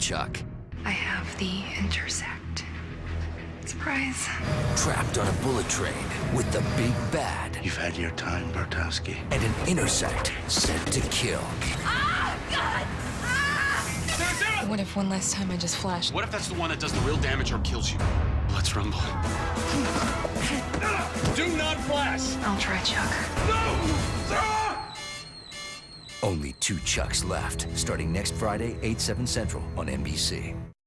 Chuck. I have the Intersect. Surprise. Trapped on a bullet train with the big bad. You've had your time, Bartowski. And an Intersect sent to kill. Ah, God! Ah! What if one last time I just flashed? What if that's the one that does the real damage or kills you? Let's rumble. Do not flash! I'll try, Chuck. Only 2 Chucks left, starting next Friday, 8/7 Central on NBC.